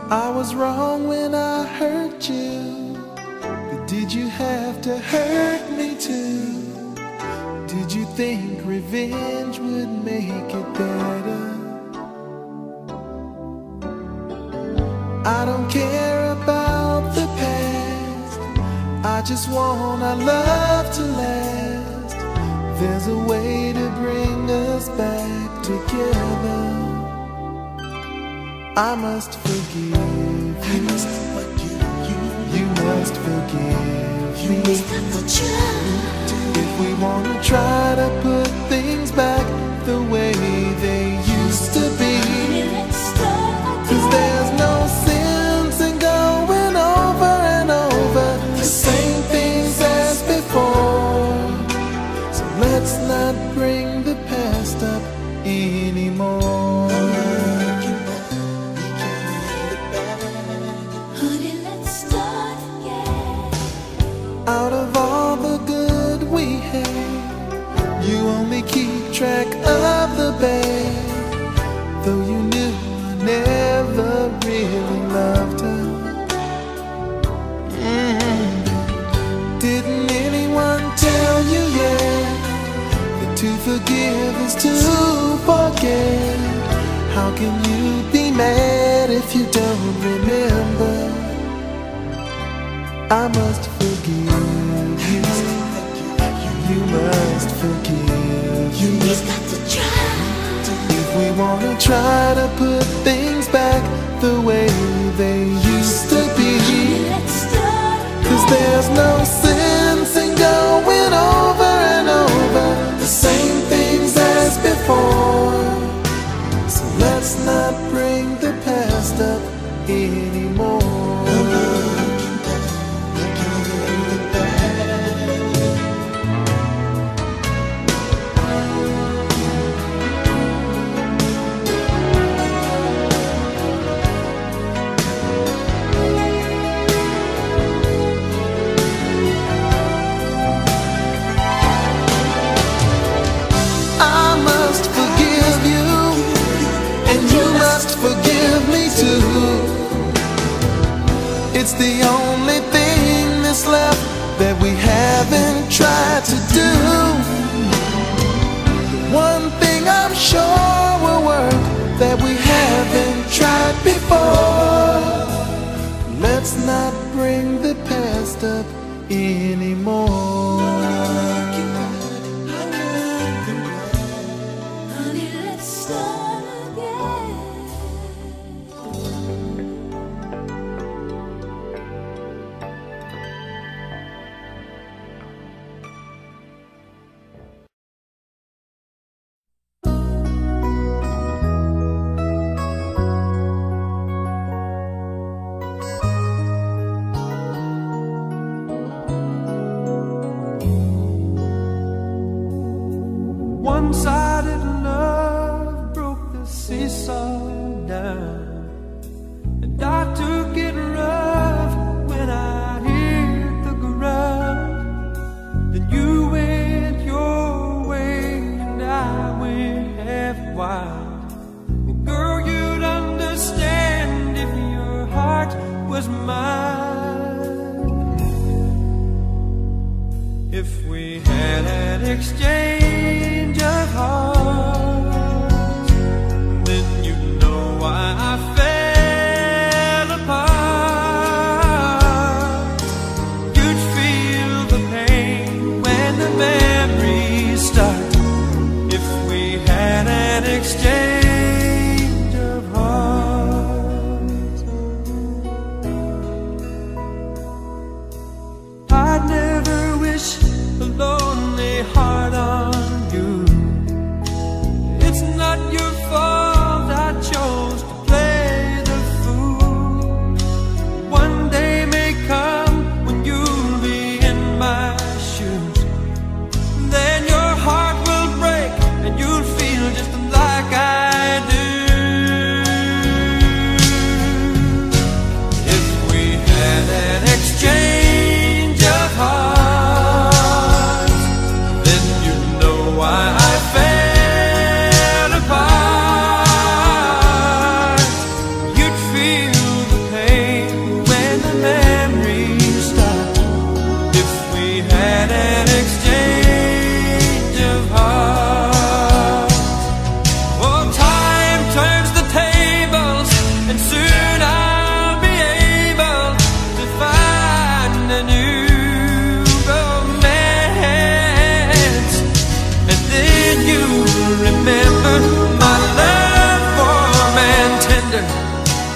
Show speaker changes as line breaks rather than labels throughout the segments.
I was wrong when I hurt you, but did you have to hurt me too? Did you think revenge would make it better? I don't care about the past, I just want our love to last. There's a way to bring us back together. I must forgive you. You must forgive me. If we want to try to put things back the way they used to be, 'cause there's no sense in going over and over the same things as before. So let's not bring the past up anymore. Out of all the good we had, you only keep track of the bad. Though you knew I never really loved her. Didn't anyone tell you yet that to forgive is to forget? How can you be mad if you don't remember? I must forgive you. You must forgive me.
You've got to try.
If we want to try to put things back the way they used to be, 'cause there's no sense in going over and over the same things as before. So let's not bring the past up anymore. It's the only thing that's left that we haven't tried to do. One thing I'm sure will work that we haven't tried before. Let's not bring the past up anymore.
Honey, let's start again.
One-sided love broke the seesaw down, and I took it rough when I hit the ground. Then you went your way and I went half wild. And girl, you'd understand if your heart was mine. If we had an exchange of hearts, then you know why I fell apart. You'd feel the pain when the memories start. If we had an exchange of hearts, I'd never wish a lonely heart on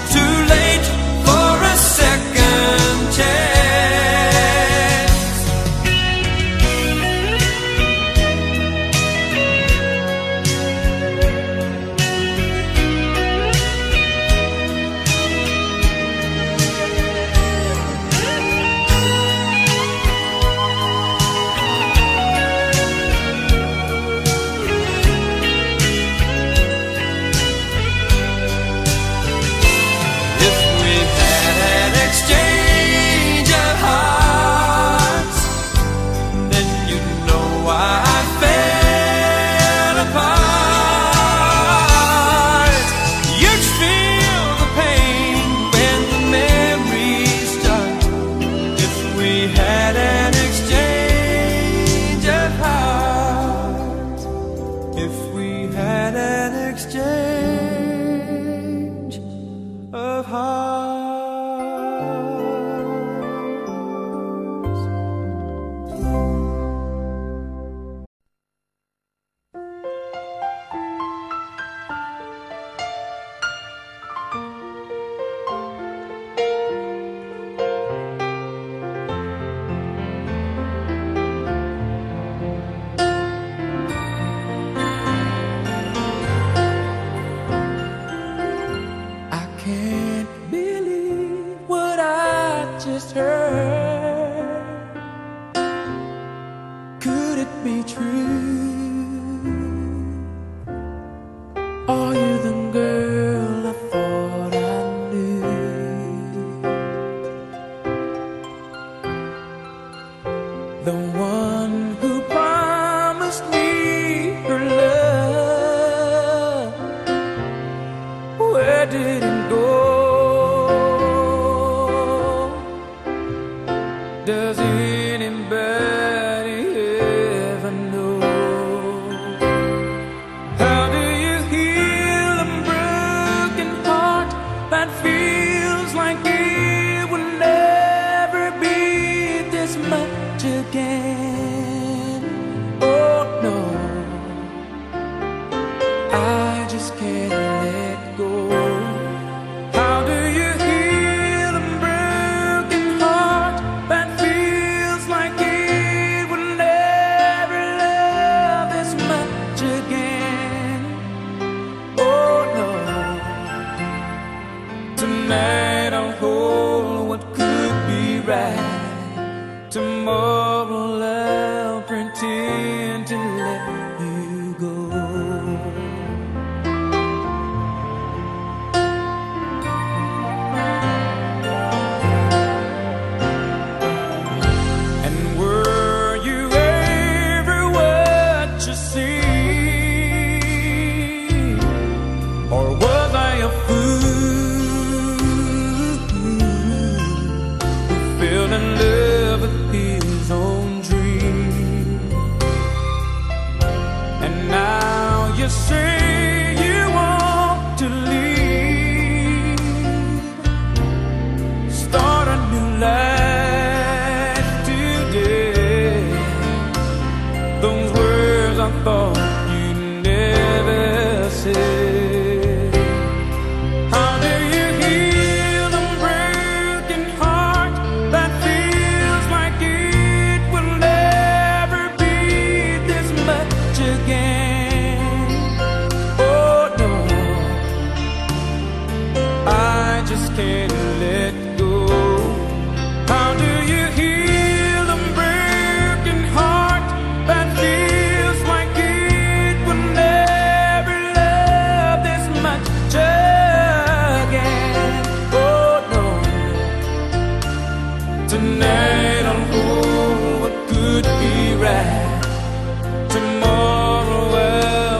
too late for a second chance.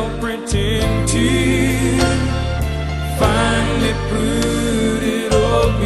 Finally put it all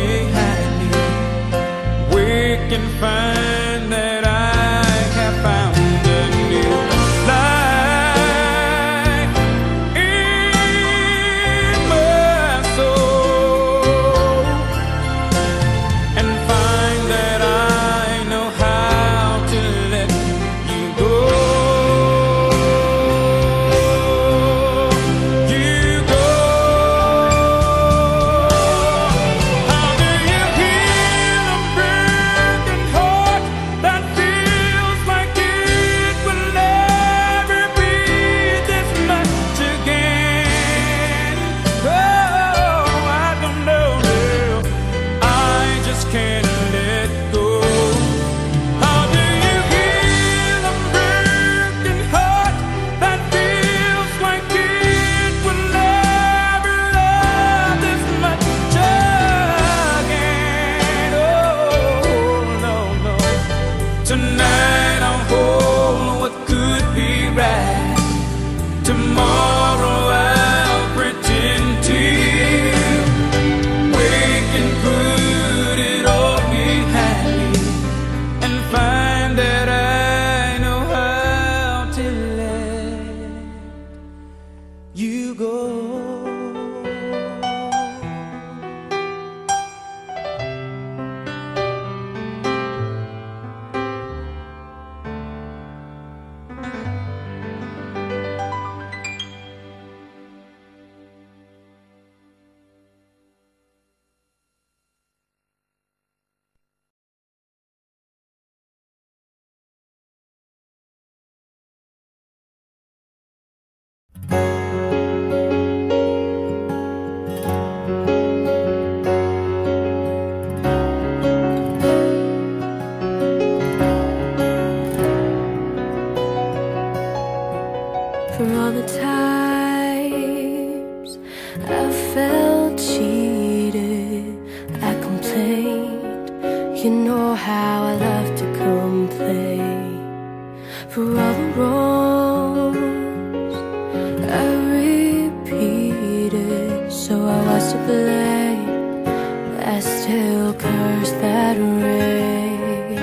You know how I love to complain for all the wrongs I repeated. So I was to blame. I still curse that rain.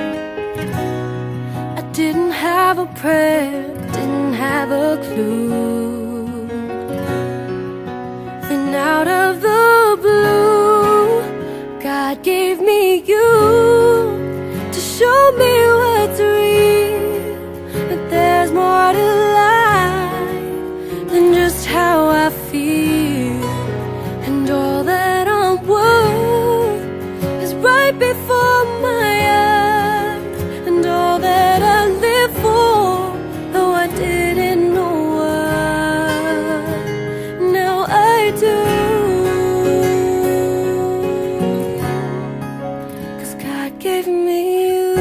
I didn't have a prayer, didn't have a clue. Then out of the blue, God gave me you to show me what's real, that there's more to life than just how I feel. And all that I'm worth is right before my eyes. And all that I live for, though I didn't know why, now I do. 'Cause God gave me you.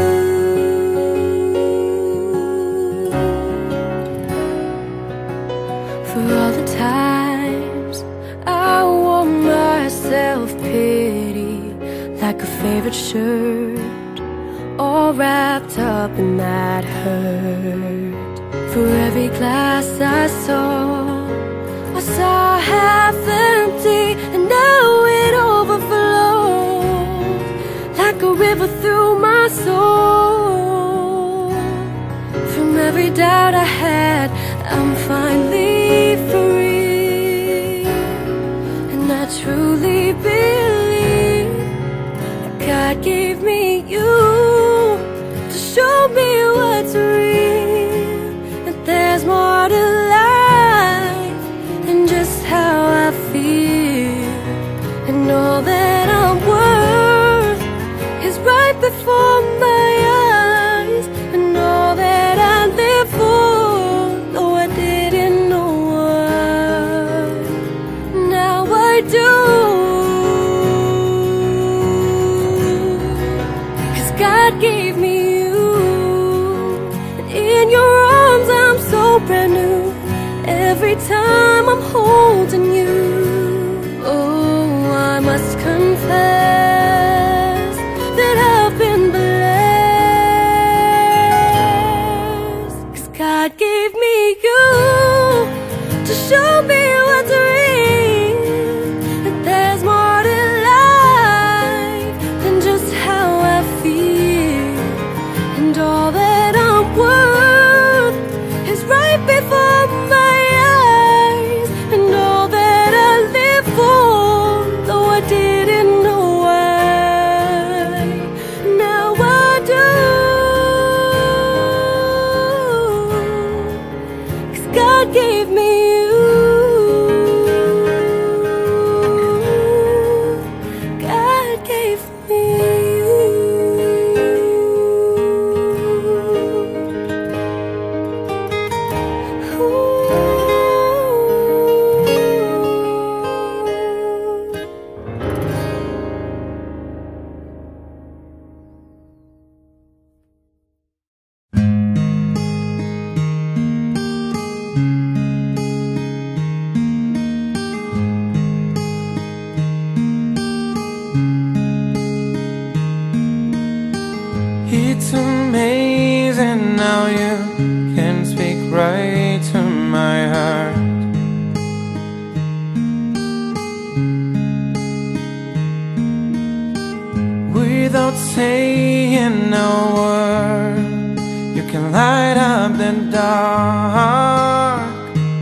For all the times I wore my self-pity like a favorite shirt, all wrapped up in that hurt. For every glass I saw half empty, and now it overflows like a river through my soul. From every doubt I had, I'm finally free, and I truly believe that God gave me you to show me what's real, that there's more to life than just how I feel. And all that I'm worth is right before my eyes. And all that I live for, though I didn't know why, now I do. 'Cause God gave me you, and in your arms I'm so brand new. Every time I'm holding you, oh, I must confess that I've been blessed. 'Cause God gave me you to show me what's real, that there's more to life than just how I feel. And all that I'm worth is right before my eyes. And all that I live for, though I didn't know why, now I do. 'Cause God gave me you. God gave me you.
It's amazing how you can speak right to my heart. Without saying a word, you can light up the dark.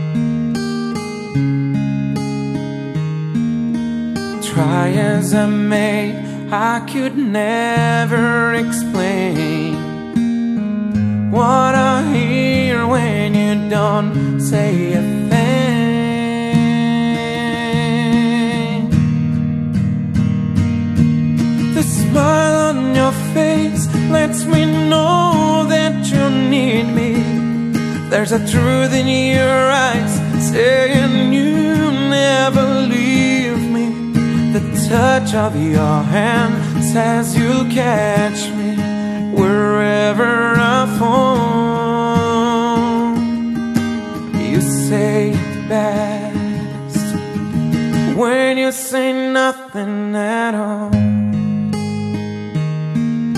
Try as I may, I could never explain what I hear when you don't say a thing. The smile on your face lets me know that you need me. There's a truth in your eyes saying you never leave me. The touch of your hand says you'll catch me wherever I fall. You say it best when you say nothing at all.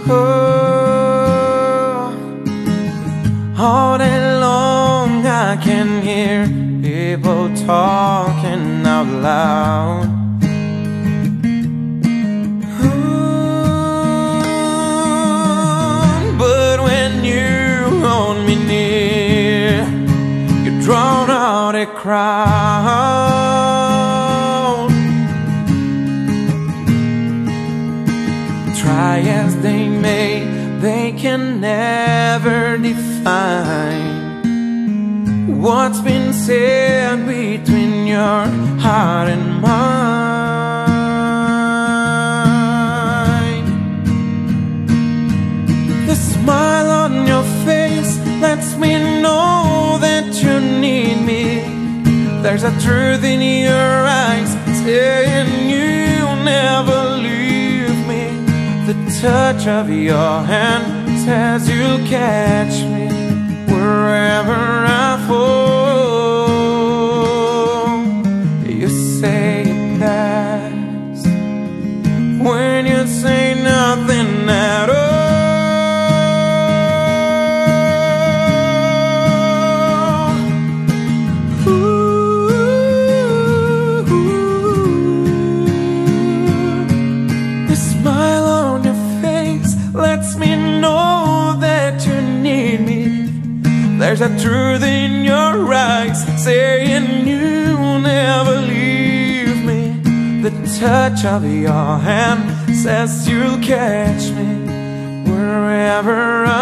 Oh, all day long I can hear people talking out loud. But when you hold me near, you drown out a crowd. Try as they may, they can never define what's been said between your heart and mine. The smile on your face lets me know that you need me. There's a truth in your eyes saying you'll never leave me. The touch of your hand says you'll catch me wherever I fall. You say it best when you say nothing at all. The smile on your face lets me know that you need me. There's a truth in your eyes saying you'll never leave me. The touch of your hand says you'll catch me wherever I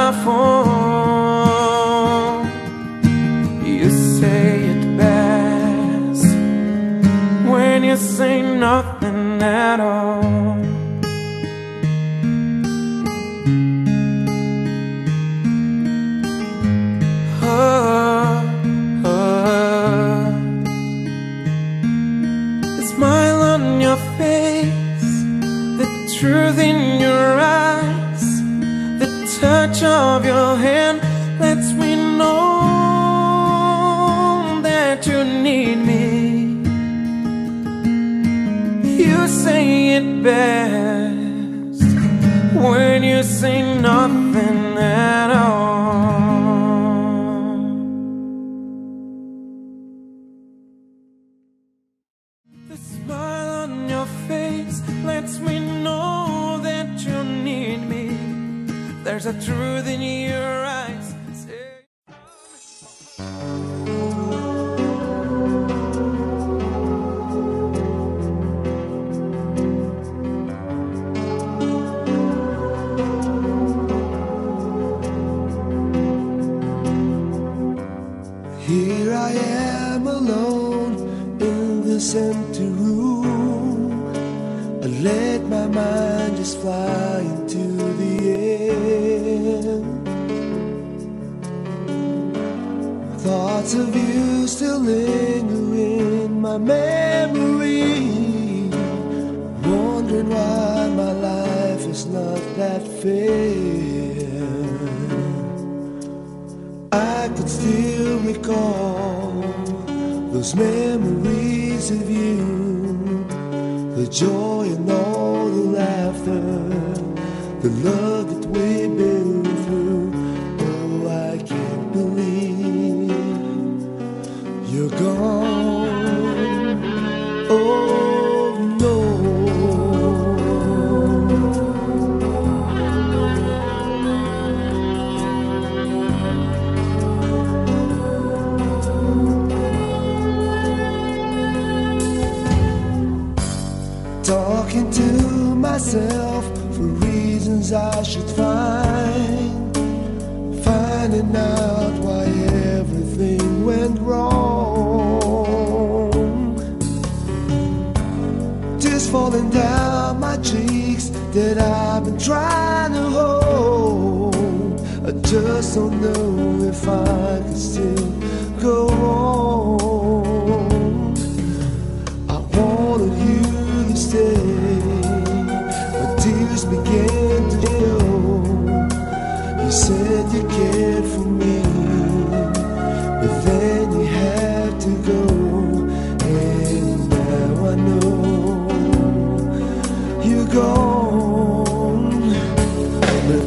fall. You say it best when you say nothing at all. Smile on your face, the truth in your eyes, the touch of your hand lets me know that you need me. You say it best when you say nothing at all. The smile on your face lets me know that you need me. There's a truth in your eyes.
Here I am alone in this empty room. I let my mind just fly into the air. Thoughts of you still linger in my memory, wondering why my life is not that fair. I could still recall those memories of you, the joy and all the laughter, the love that we've been through. Oh, I can't believe you're gone. Oh no. Talking to myself for reasons I should find, finding out why everything went wrong. Tears falling down my cheeks that I've been trying to hold. I just don't know if I can still go on. I wanted you to stay, but tears began to flow. You said you cared for me, but then you had to go. And now I know you're gone, but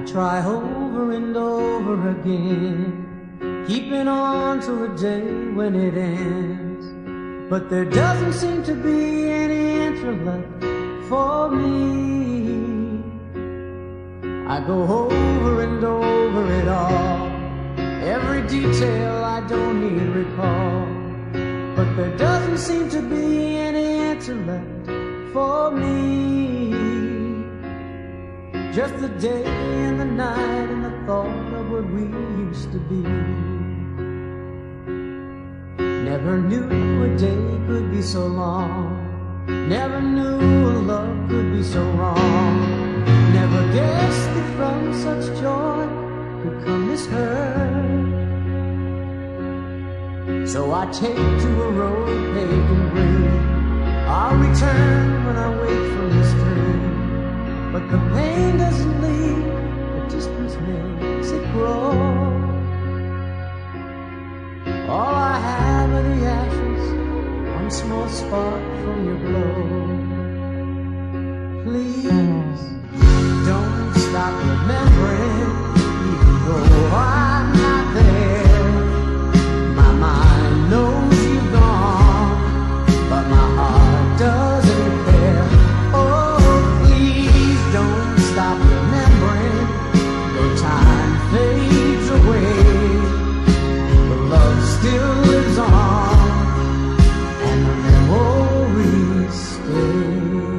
try over and over again, keeping on to a day when it ends. But there doesn't seem to be any answer left for me. I go over and over it all, every detail I don't need recall. But there doesn't seem to be any answer left for me. Just the day and the night and the thought of what we used to be. Never knew a day could be so long, never knew a love could be so wrong. Never guessed that from such joy could come this hurt. So I take to a road paved in green, I'll return when I wake from this dream. But the pain doesn't leave, the distance makes it grow. All I have are the ashes, one small spark from your glow. Please don't stop remembering, even though I'm not there. My mind knows you've gone, but my heart doesn't care. Oh, please don't stop remembering, though time fades away. Love still lives on, and the memories stay.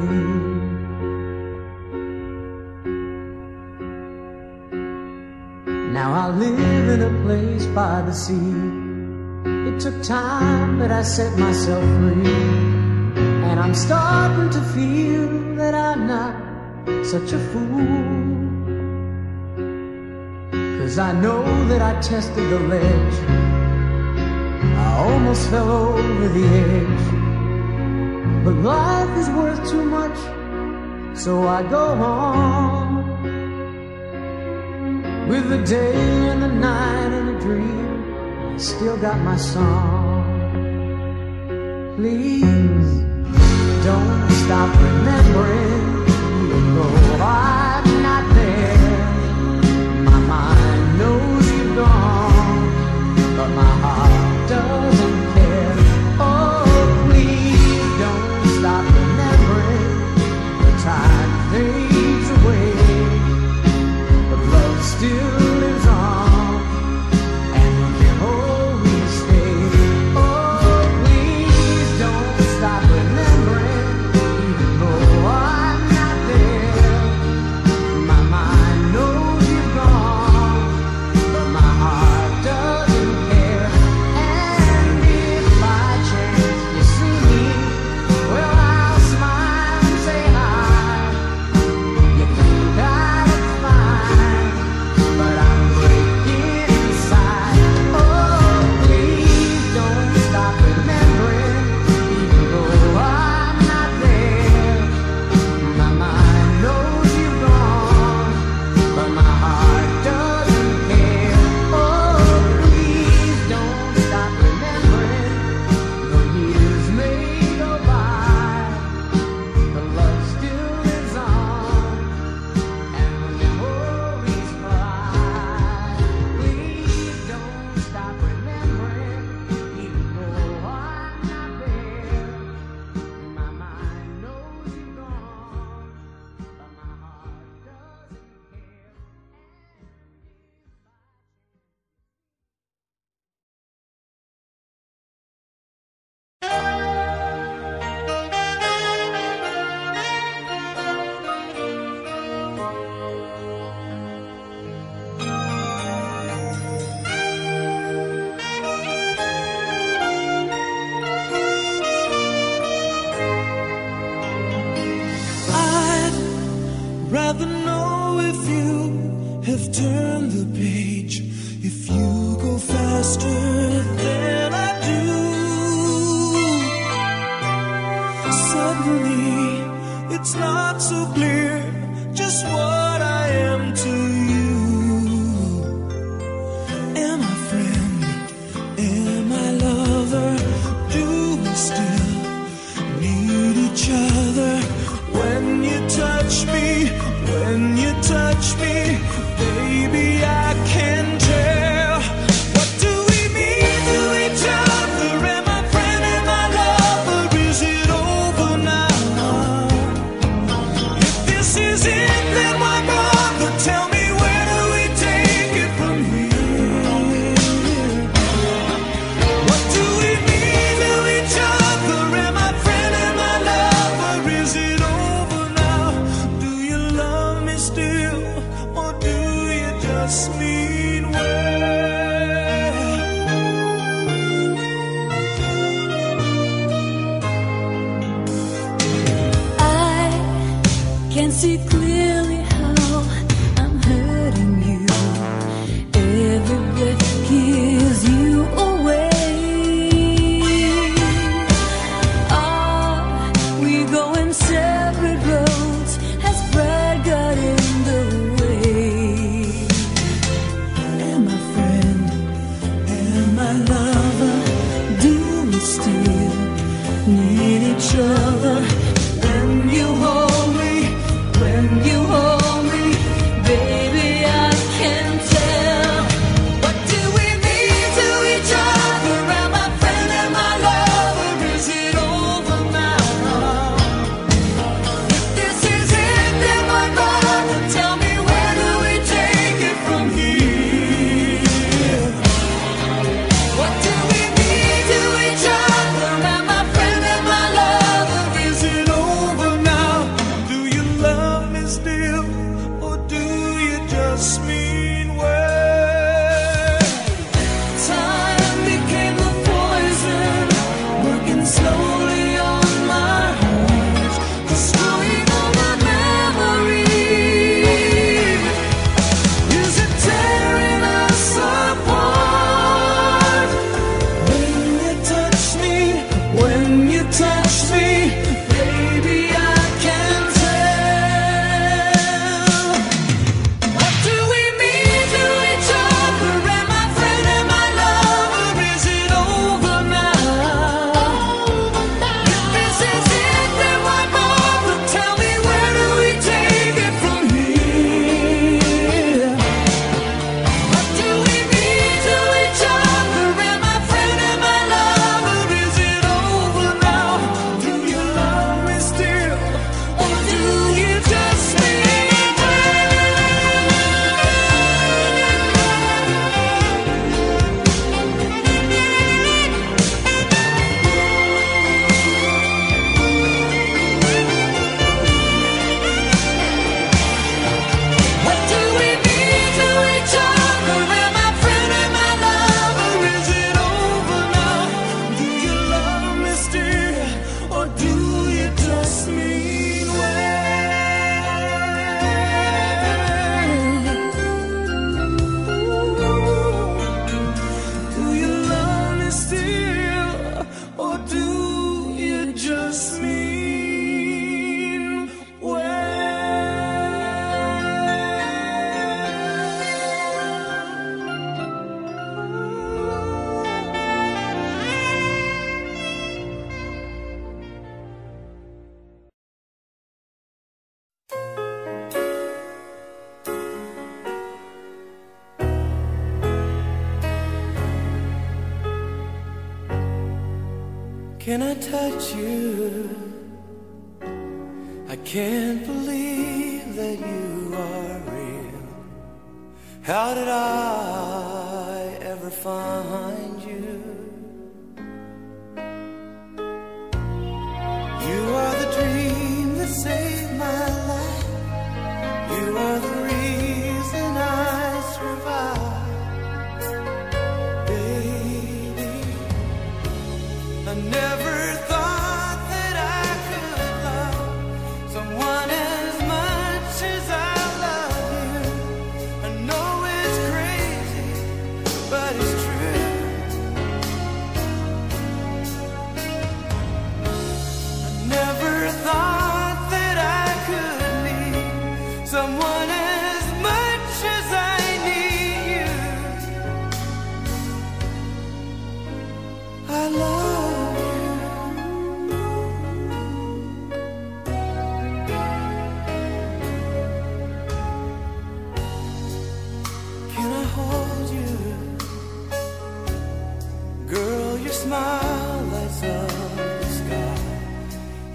Now I live in a place by the sea. It took time, but I set myself free. And I'm starting to feel that I'm not such a fool. 'Cause I know that I tested the ledge, I almost fell over the edge. But life is worth too much, so I go on. With the day and the night and a dream, I still got my song. Please don't stop remembering, even though I'm not there. My mind knows you've gone, but my heart doesn't care. Oh, please don't stop remembering, the time fades away, but love still lives on, and the memories stay. Oh, please don't stop remembering, even though I'm not there. My mind knows you've gone, but my heart doesn't care. And if by chance you see me, well, I'll smile and say hi. You think I look fine, but I'm breaking inside. Oh, please don't stop remembering, even though I'm not there. My mind knows you've gone, but my heart doesn't care. Oh, please don't stop remembering, the years may go by, the love still lives on, and the memories fly. Please don't stop remembering, even though I'm not there. My mind knows you've gone, but my heart doesn't care.
I'd rather know if you have turned the page, if you go faster than I do. Suddenly, it's not so clear just what I am to you. Am I friend? Am I lover? Do we still need each other? When you touch me, baby, I can tell. What do we mean to each other? Am I friend, am I lover? Is it over now? If this is it, then why bother? Tell me, where do we take it from here? What do we mean to each other? Am I friend, am I lover? Is it over now? Do you love me still, or do you just mean well?
I can see clearly how I'm hurting you. Every breath gives you away. Are we going separate roads? Has pride got in the way?
Am I friend? Am I lover? Do we still need each other? When you hold me,
Baby, I can tell.
what do we mean to each other? Am I friend? Am I lover? Is it over now? If this is it, then why bother? Tell me, where do we take it from here? What do we mean to each other? Am I friend? Am I lover? Is it over now? Do you love me still, or do you just mean well? Time became the poison, working slowly on my heart, destroying all my memories. Is it tearing us apart? When you touch me, baby, I can tell. What do we mean to each other? Am I friend, am I lover? Is it over now? If this is it, then why bother? Tell me, where do we take it from here? What do we mean to each other? Am I friend, am I lover? Is it over now? Do you love me still, or do you just mean What do we mean to each other? Am I friend, am I lover? Is it over now? Do you love me still, or do you just mean well? Do you love me still, or do you just mean
Can I touch you? I can't believe that you are real. How did I ever find you? You are the dream that saved my life. You are the reason I survive. Baby, I never thought that I could love someone as much as I love you. I know it's crazy, but it's true. I never thought that I could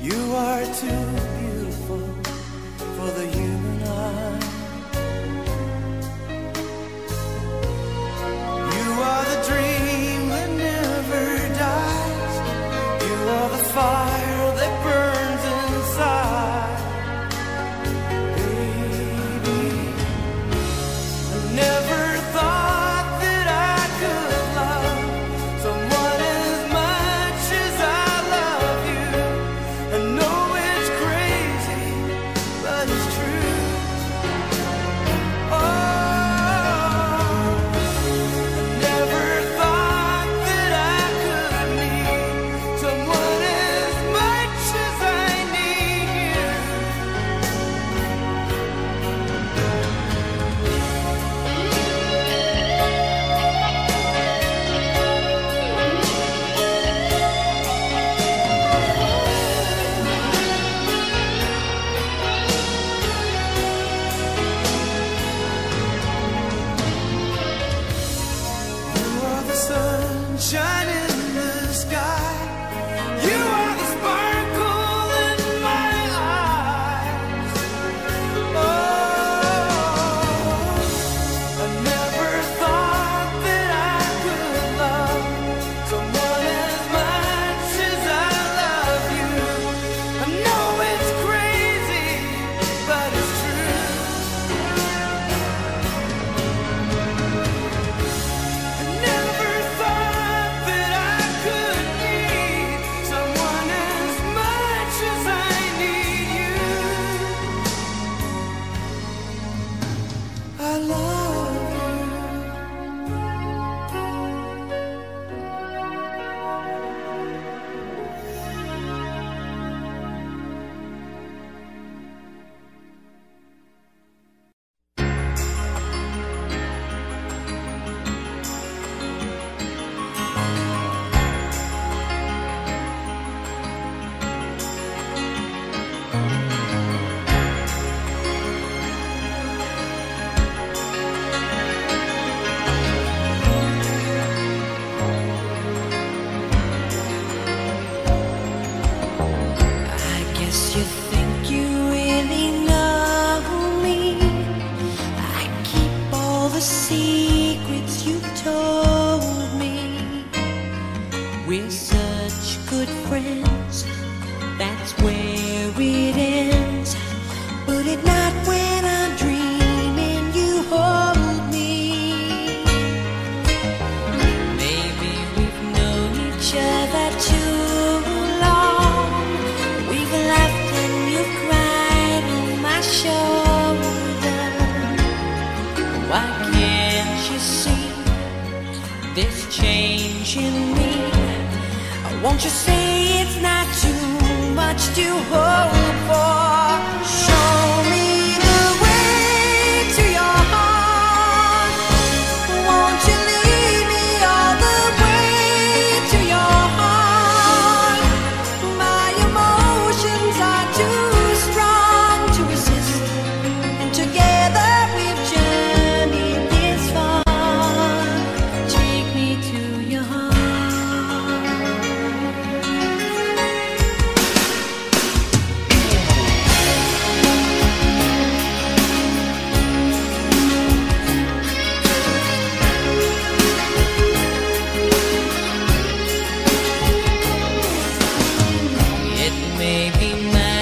You are too beautiful for the human eye. You are the dream that never dies. You are the fire that burns inside. Baby, I never thought that I could love someone as much as I love you. I know it's crazy, but it's true. Oh, I never thought that I could need someone as much as I need you. You are the sunshine in the sky. You are the sparkle in my eyes. Oh, I never thought that I could love someone as much as I love you. I know it's crazy, but it's true. I never thought that I could need someone as much as I need you. I love you.
I guess you think you really know me. I keep all the secrets you've told me. We're such good friends, that's where it ends. But at night when I'm dreaming, you hold me. Maybe we've known each other too long. We've laughed and you've cried on my shoulder. Why can't you see this change in me? Won't you say it's not too much to hope for? Show me the way to your heart. Won't you lead me all the way to your heart? My emotions are too strong to resist, and together we've journeyed this far. Take me to your heart. It may be my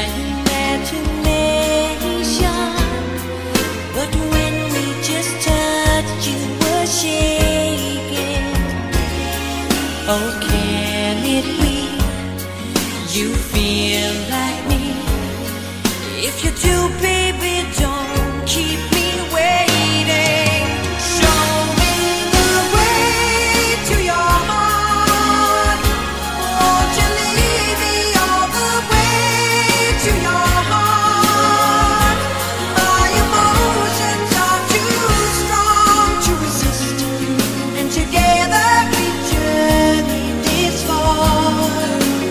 imagination, but when we just touched, you were shaking. Oh, can it be you feel like me? If you do, baby, don't keep me waiting. Show me the way to your heart. Won't you lead me all the way to your heart? My emotions are too strong to resist, and together we journey this far.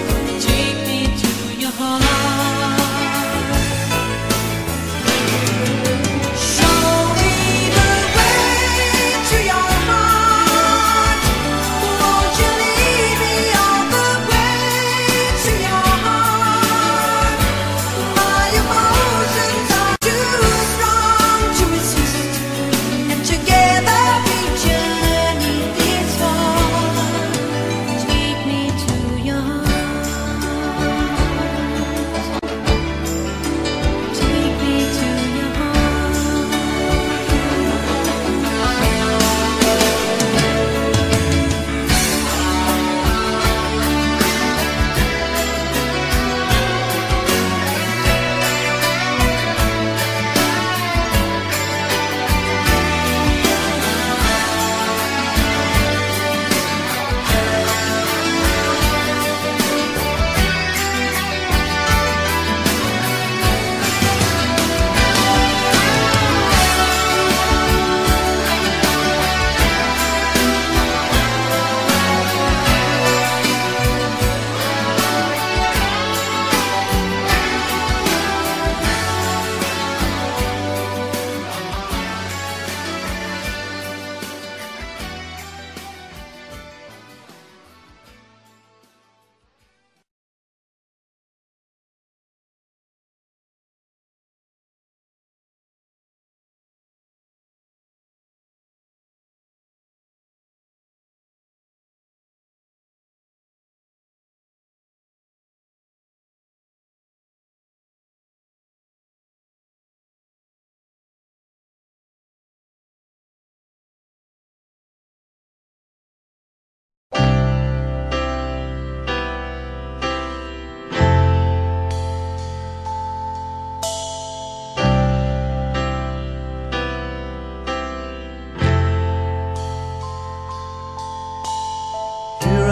Take me to your heart.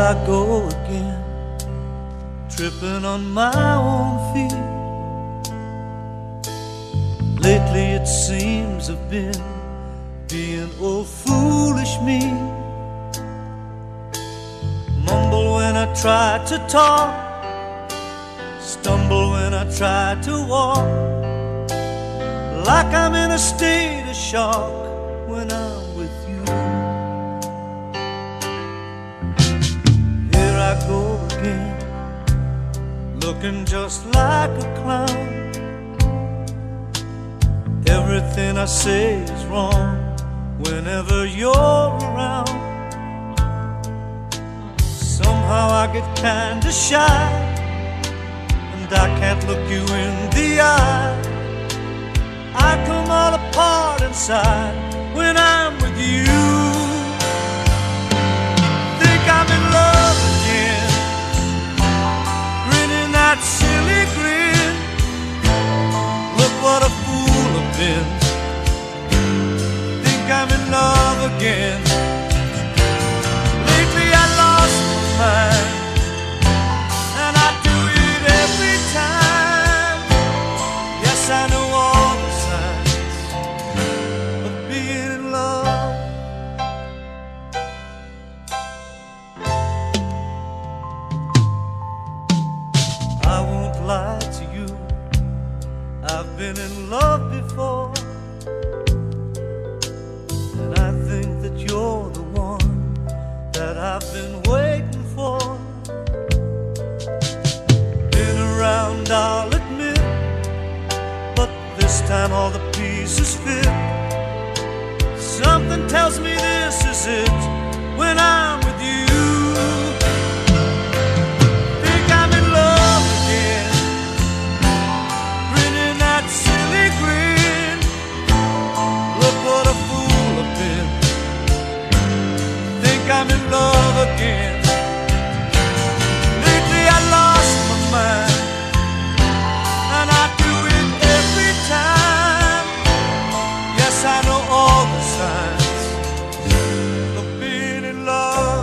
I go again, tripping on my own feet. Lately it seems I've been being old foolish me. Mumble when I try to talk, stumble when I try to walk, like I'm in a state of shock when I'm with you. Here I go again, looking just like a clown. Everything I say is wrong whenever you're around. Somehow I get kinda shy, and I can't look you in the eye. I come all apart inside when I'm with you. Think I'm in love again, grinning that silly grin. Look what a fool I've been. Think I'm in love again. Lately I lost my mind, and I do it every time. Yes, I know all the signs of being in love. I won't lie to you, I've been in love before, and I think that you're the one that I've been waiting for. Been around, I'll admit, but this time all the pieces fit. Something tells me this is it when I'm with you. Think I'm in love again, grinning that silly grin. Look what a fool I've been. Think I'm in love again. Lately I lost my mind, and I do it every time. Yes, I know all the signs of being in love.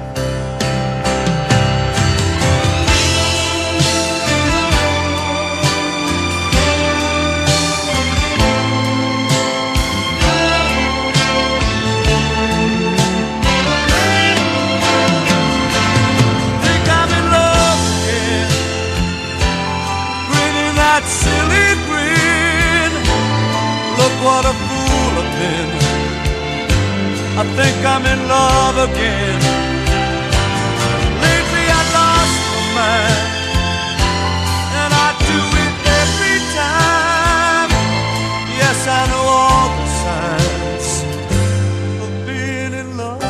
Think I'm in love again, grinning that silly grin. Look what a fool I've been. I think I'm in love again. Lately I lost my mind, and I do it every time. Yes, I know all the signs of being in love.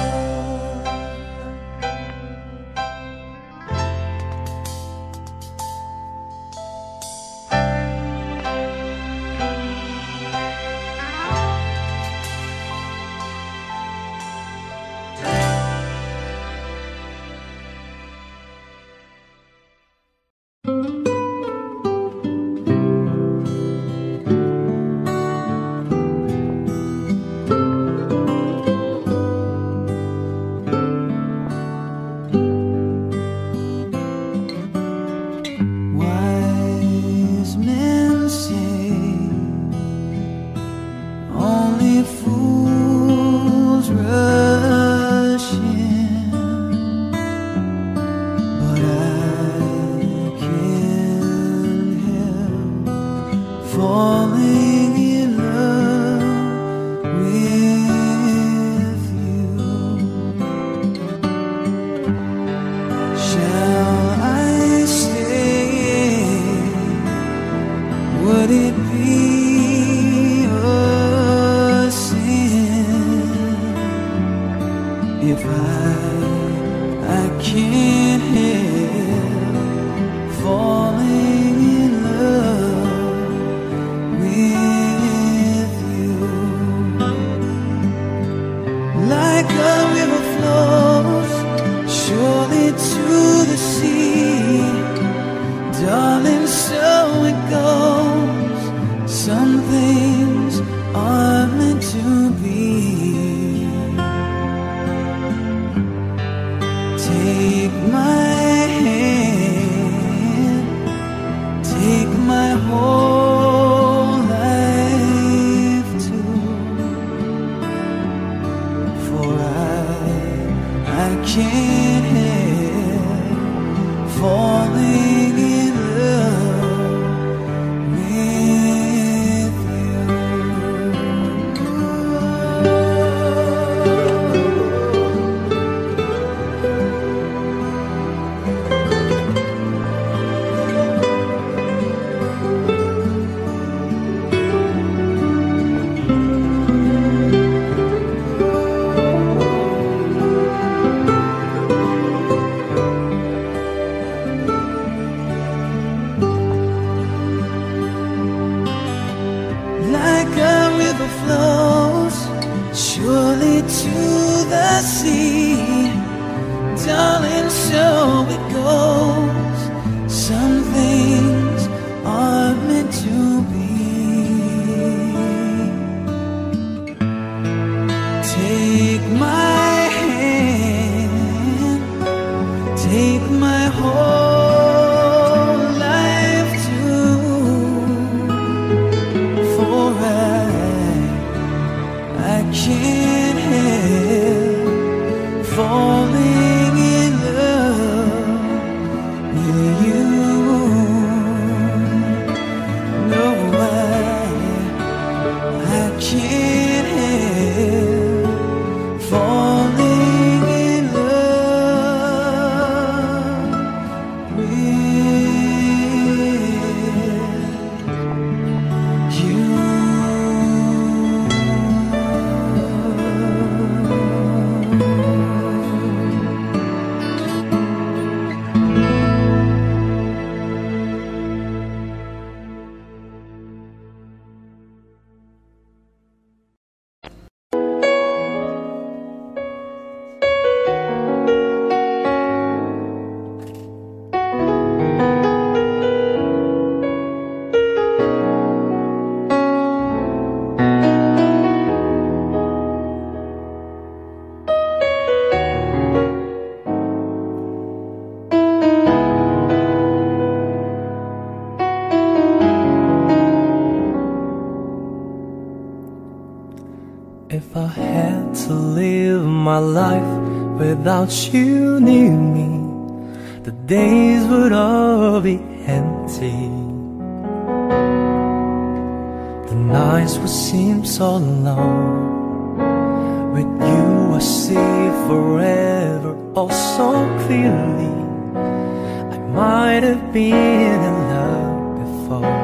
Wise men say only fools rush in, but I can't help falling in love with you. Shall I stay? Would it be a sin if I can't help falling in love with you? Like a river flows surely to the sea, darling, so it goes. Some things are meant to be. Take
my hand, take my whole life too, for I can't help falling in love with you. Like a river flows surely to the sea, darling, so it goes. Some things are meant to be. Take my hand, take my whole life too, for I can't help falling in love with you. No, I can't help falling in love with you.
If I had to live my life without you near me, the days would all be empty. The nights would seem so long. With you I see forever oh so clearly. I might have been in love before,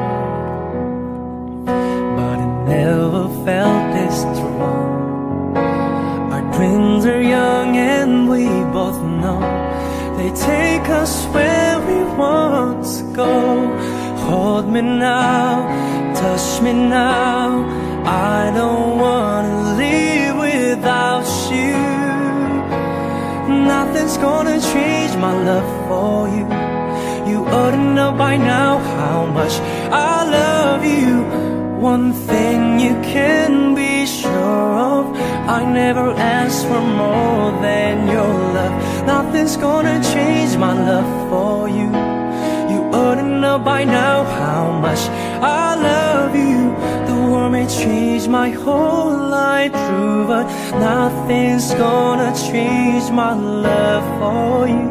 but it never felt this strong. Our dreams are young and we both know they take us where we want to go. Hold me now, touch me now, I don't wanna live without you. Nothing's gonna change my love for you. You ought to know by now how much I love you. One thing you can be sure of, I never asked for more than your love. Nothing's gonna change my love for you. You ought to know by now how much I love you. The world may change my whole life through, but nothing's gonna change my love for you.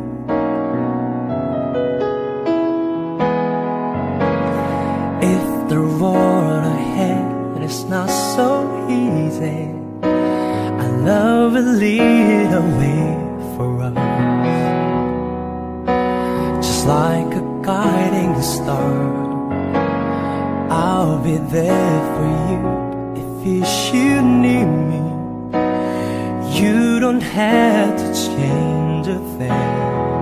If the road ahead is not so easy, I love will lead a way for us, just like a guiding star. I'll be there for you if you should need me. You don't have to change a thing.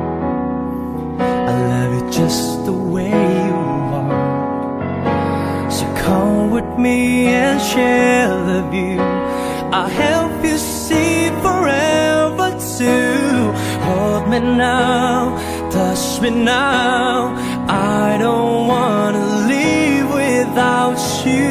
I love you just the way you are. So come with me and share the view. I'll help you see forever too. Hold me now, touch me now, I don't wanna live without you.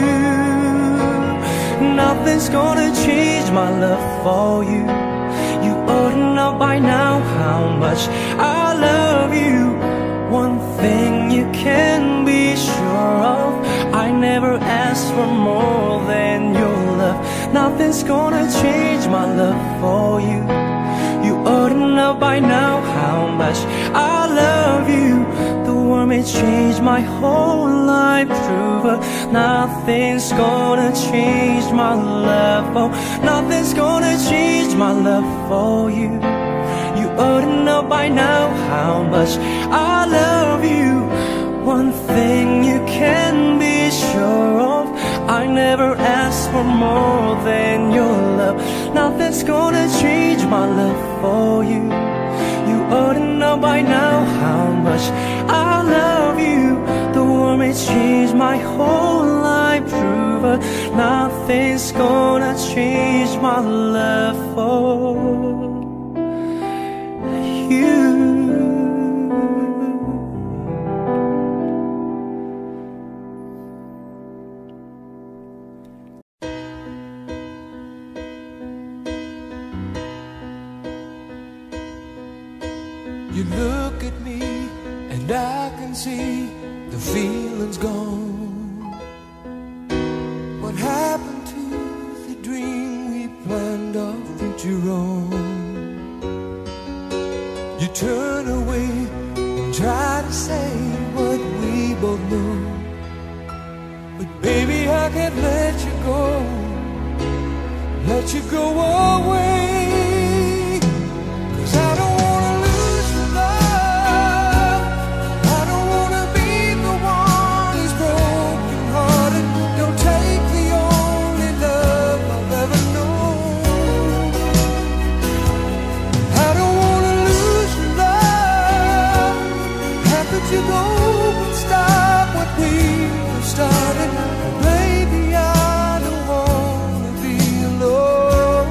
Nothing's gonna change my love for you. You ought to know know by now how much I love you. One thing you can be sure of, I never asked for more than your love. Nothing's gonna change my love for you. You ought to know by now how much I love you. The world may change my whole life through, but nothing's gonna change my love. Oh, nothing's gonna change my love for you. You ought to know by now how much I love you. One thing you can be sure of, I never asked for more than your love. Nothing's gonna change my love for you. You ought to know by now how much I love you. The world may change my whole life through, but nothing's gonna change my love for you.
You look at me and I can see the feeling's gone. What happened to the dream we planned our future on? You turn away and try to say what we both know, but baby I can't let you go away. 'Cause I don't wanna lose your love. I don't wanna be the one who's broken hearted. Don't take the only love I've ever known. I don't wanna lose your love. How could you go and stop what we have started? Oh, baby, I don't wanna be alone.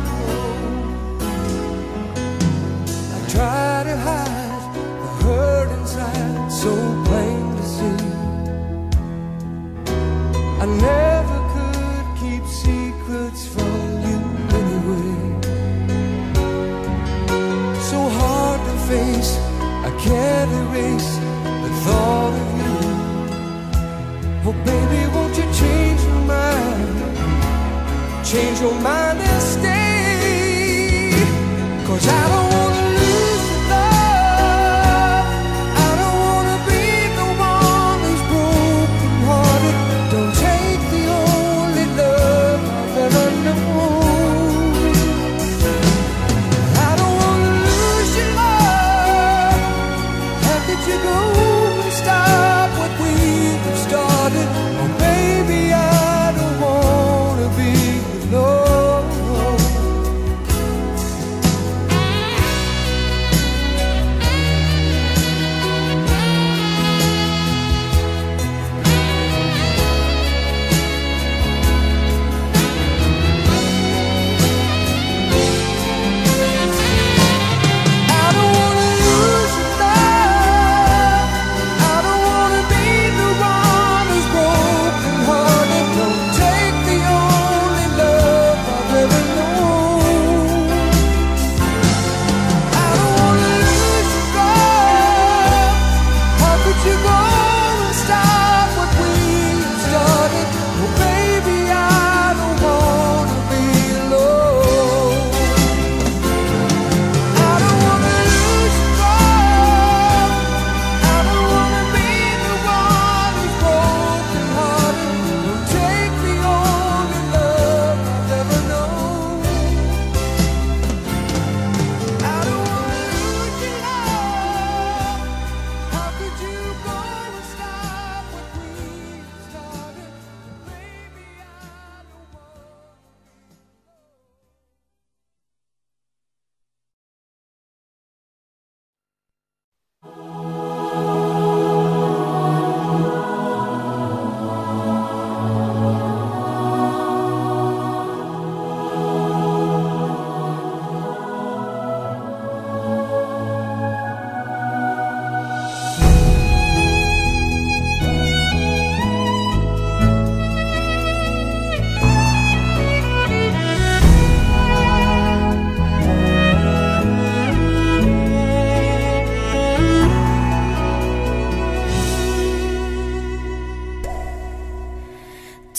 I try to hide the hurt inside, so plain to see. I never could keep secrets from you anyway. So hard to face, I can't erase the thought of you. Oh baby, won't you change your mind? Change your mind and stay. 'Cause I don't wanna lose your love. I don't wanna be the one who's broken hearted. Don't take the only love I've ever known. I don't wanna lose your love. How could you go and stop what we have started? Oh baby, I don't wanna be alone.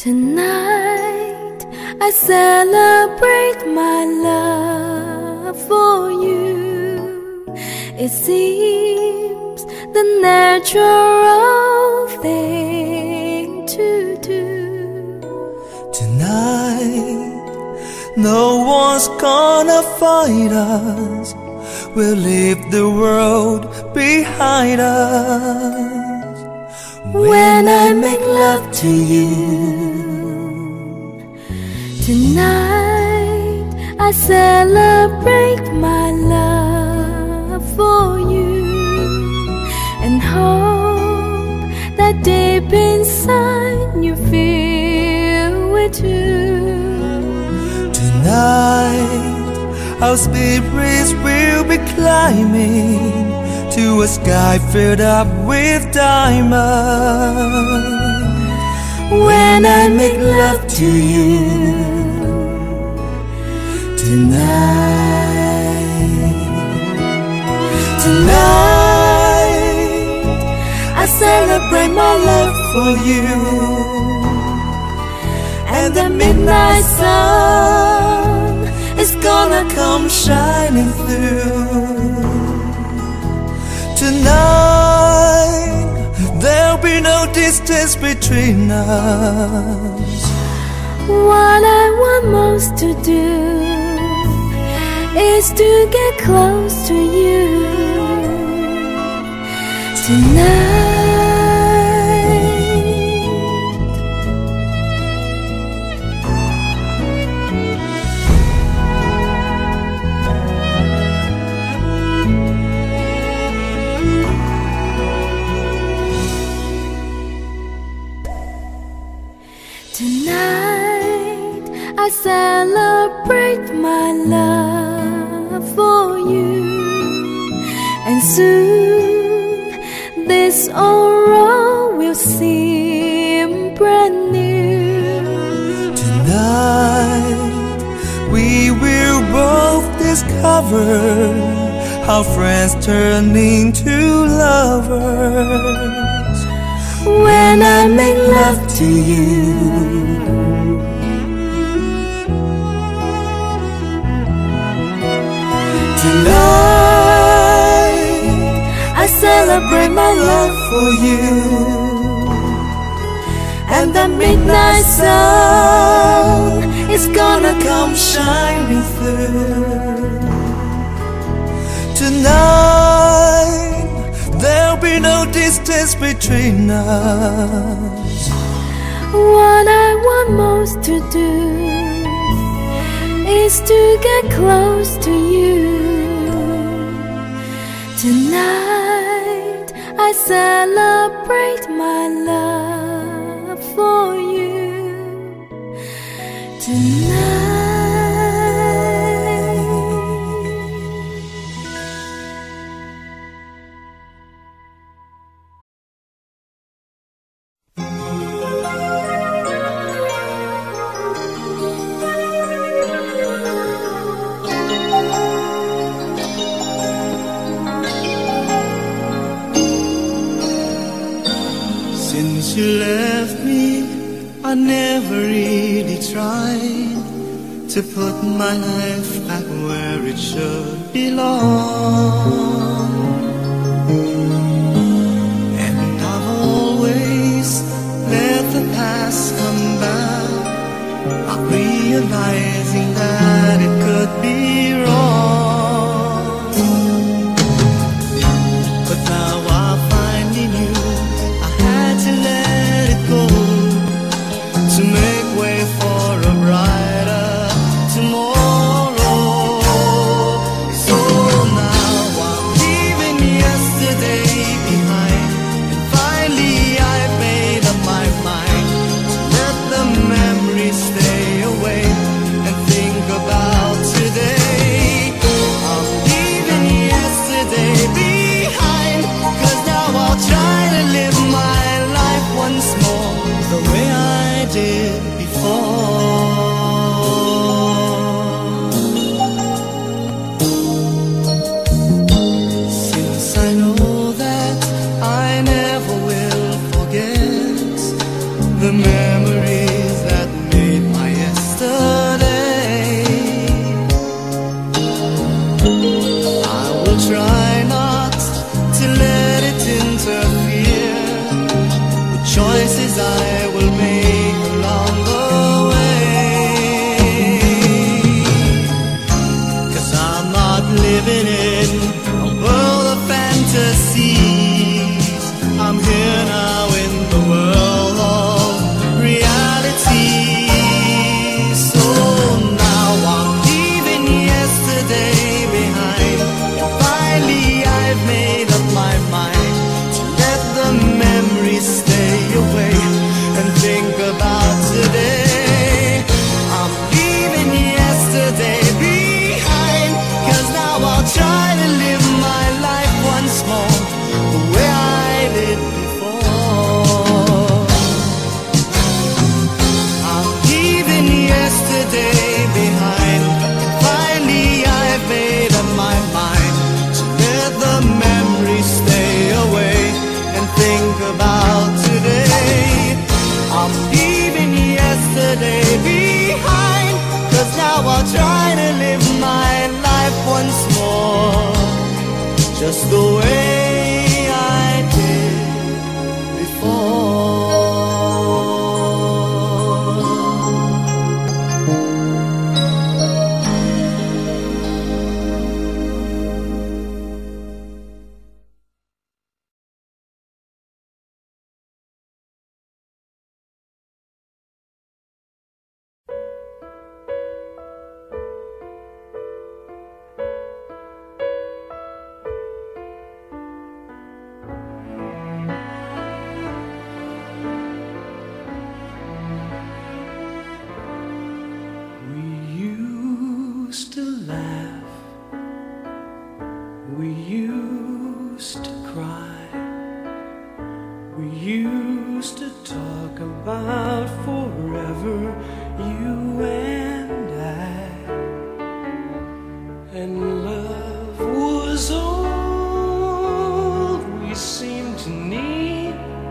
Tonight I celebrate my love for you. It seems the natural thing to do.
Tonight, no one's gonna fight us. We'll leave the world behind us. When I make love to you,
tonight I celebrate my love for you, and hope that deep inside you feel it too.
tonight our spirits will be climbing to a sky filled up with diamonds. When I make love to you tonight, I celebrate my love for you, and the midnight sun is gonna come shining through. Tonight, there'll be no distance between us.
What I want most to do is to get close to you tonight. Tonight I celebrate my love for you, and soon this old road will seem brand new.
Tonight, we will both discover how friends turn into lovers. When I make love to you tonight, I celebrate my love for you, and the midnight sun is gonna come shining through. Tonight, there'll be no distance between us.
What I want most to do is to get close to you tonight. I celebrate my love for you tonight.
Since you left me, I never really tried to put my life back where it should belong. And I've always let the past come back, not realizing that it could be wrong. But now I finally knew I had to let it go to make way for a brighter tomorrow. So now I'm leaving yesterday behind, and finally I've made up my mind to let the memories stay away and think about today. I'm leaving yesterday behind, 'cause now I'll try to live my life once more the way I did before. Since I know that I never will forget the memories
choices I will make along the way. 'Cause I'm not living in a world of fantasies. I'm here now in the world of reality. So now I'm leaving yesterday behind, and finally I've made up my mind to let the memories stay away and think about today. I'm leaving yesterday behind, 'cause now I'll try to live my life once more the way I did before. I'm leaving yesterday behind, and finally I've made up my mind to let the memories stay away and think about today. I'm leaving yesterday behind, 'cause now I'll try to live my life once more just the way I did before.
We used to laugh, we used to cry, we used to talk about forever, you and I. And love was all we seemed to need.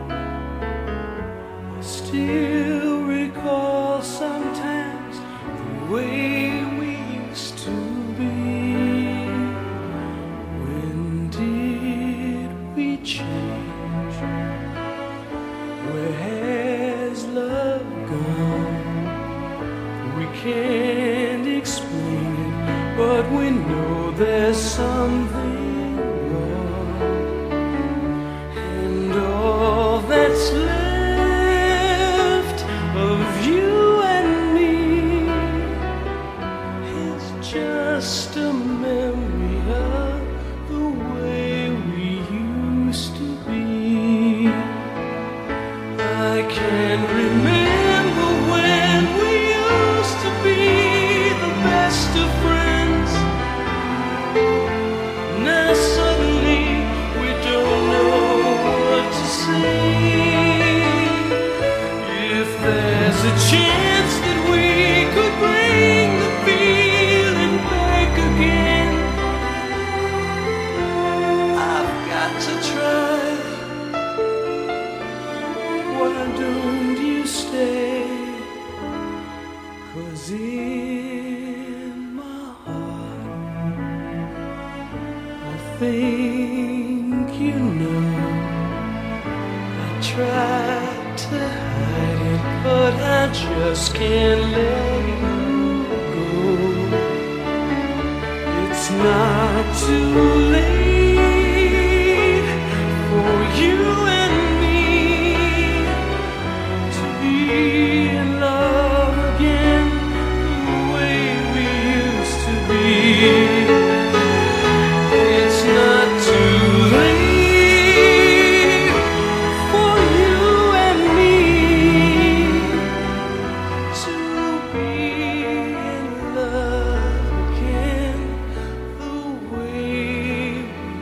I still recall sometimes the way we used to be. When did we change? Where has love gone? We can't explain it, but we know there's something wrong. And all that's left of you and me is just a memory of the way we used to be. I can remember when we used to be the best of friends. Now suddenly we don't know what to say. If there's a chance that we could bring the feeling back again, I've got to try. Why don't you stay? 'Cause in my heart I think you know I tried to hide it, but I just can't let you go. It's not too late for you and me to be in love again the way we used to be. It's not too late for you and me to be in love again the way we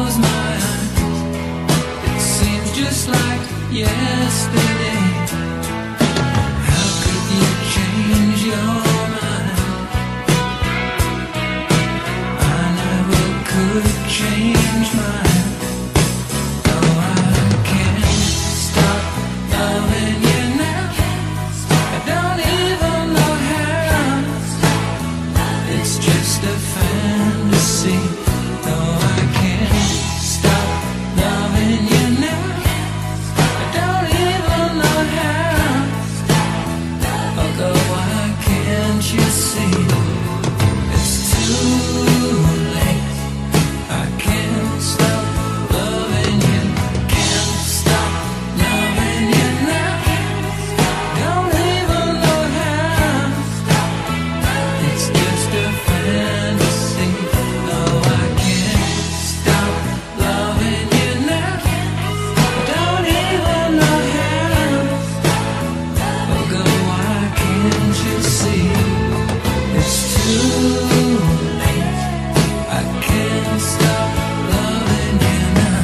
close my eyes, it seems just like yesterday. How could you change your mind? I never could change mine. No, I can't stop loving you now. I don't even know how. It's just a fantasy. No, I can't stop loving you now. I don't even know how. Although why can't you see? It's too late. I can't stop loving you. Can't stop loving you now. Don't even know how. It's just a fantasy. No, I can't stop loving you now. Don't even know how. Oh girl, why can't you see? It's too late. I can't stop loving you now.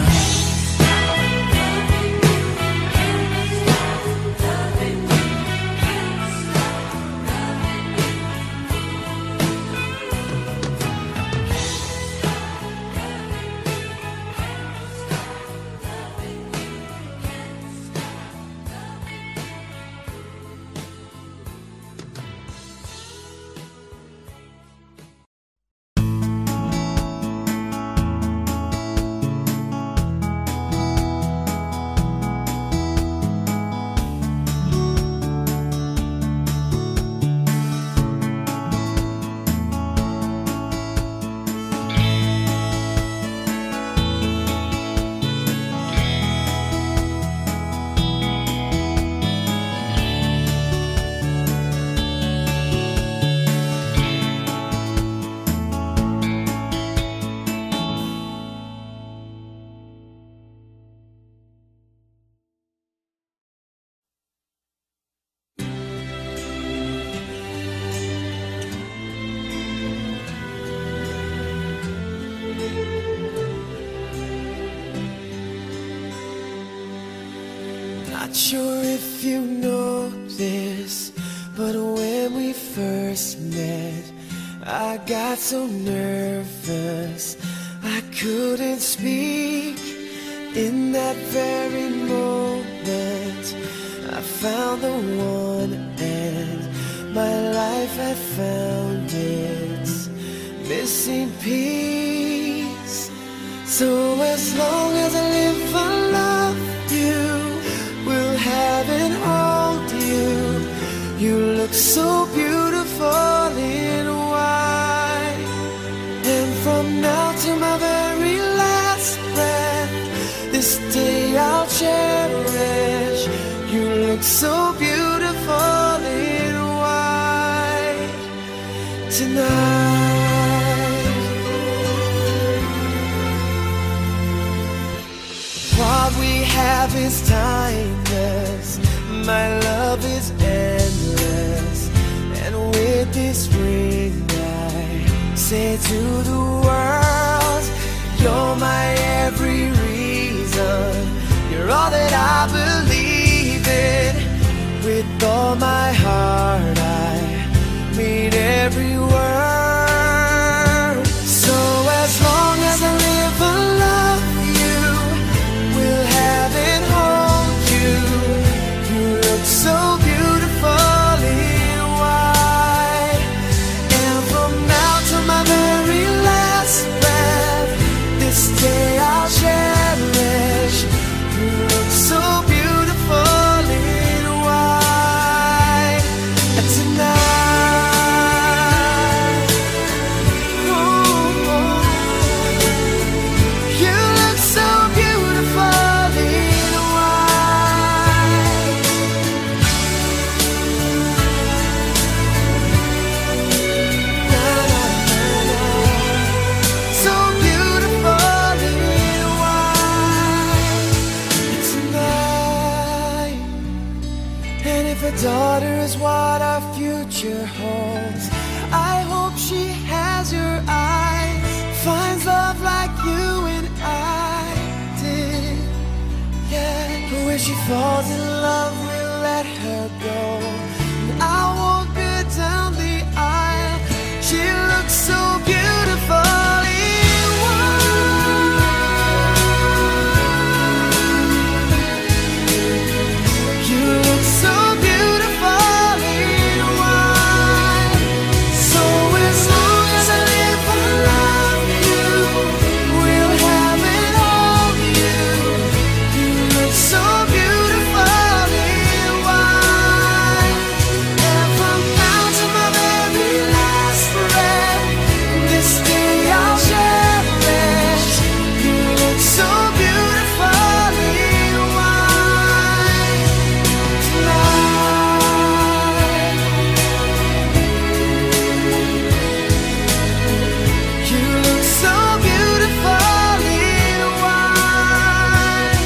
Not sure if you know this, but when we first met, I got so nervous I couldn't speak. In that very moment, I found the one, and my life had found its missing piece. So as long as I live, I love you, will have and hold you. You look so beautiful in white, and from now to my very last breath, this day I'll cherish. You look so beautiful in white tonight. What we have is timeless, my love is endless, and with this ring I say to the world, you're my every reason, you're all that I believe in. With all my heart I mean every word. So as long as I live, I love you, will have and hold you. You look so beautiful in white, and from now to my very last breath, this day I'll cherish. You look so beautiful in white tonight. Ooh, you look so beautiful in white. Na, na, na, na. So beautiful in white tonight. And if a daughter is what our future holds, I hope she has your eyes, finds love like you and I. If she falls in love, we'll let her go. And I walk her down the aisle. She looks so beautiful in white. You look so beautiful in white. So as long as I live, I love you. We'll have it all, you. You look so beautiful in white. And from now to my very last breath, this day I'll cherish. You look so beautiful in white tonight. You look so beautiful in white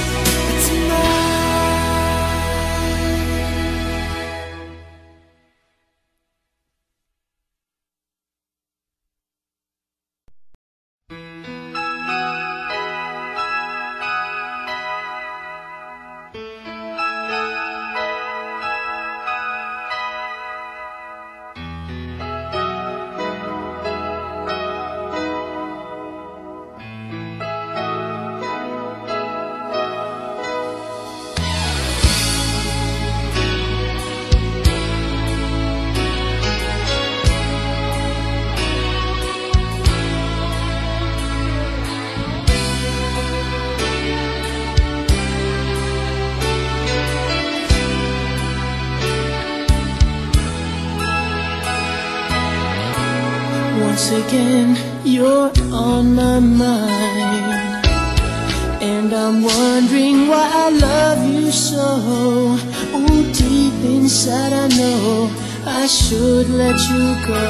once again, you're on my mind, and I'm wondering why I love you so. Oh, deep inside I know I should let you go.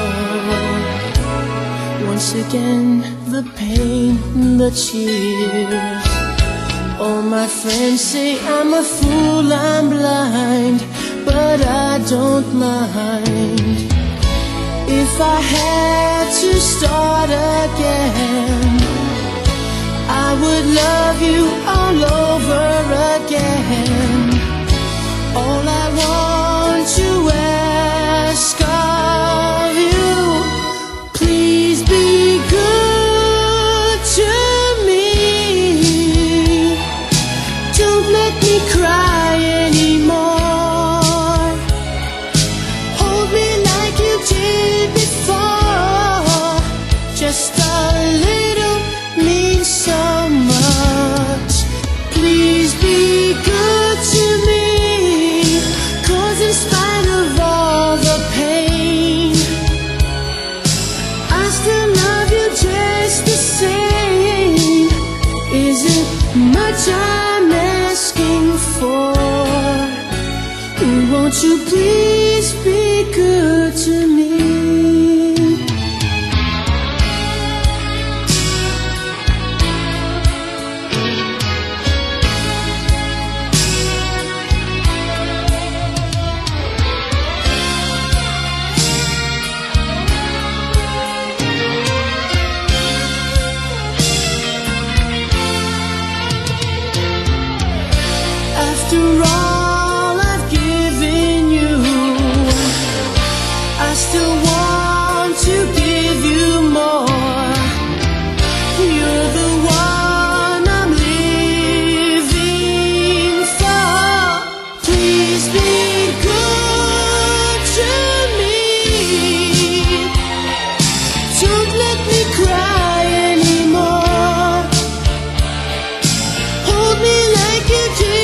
Once again, the pain, the tears. All my friends say I'm a fool, I'm blind, but I don't mind. If I had to start again, I would love you all over again. All I want to ask of you, please be good to me. Don't let me cry anymore. Hold me like you did before. Just a little means so much. Please be good to me. 'Cause in spite of all the pain, I still love you just the same. Isn't much I'm asking for. Won't you please be good to me? After all I've given you, I still want to give you more. You're the one I'm living for. Please be good to me. Don't let me cry anymore. Hold me like you did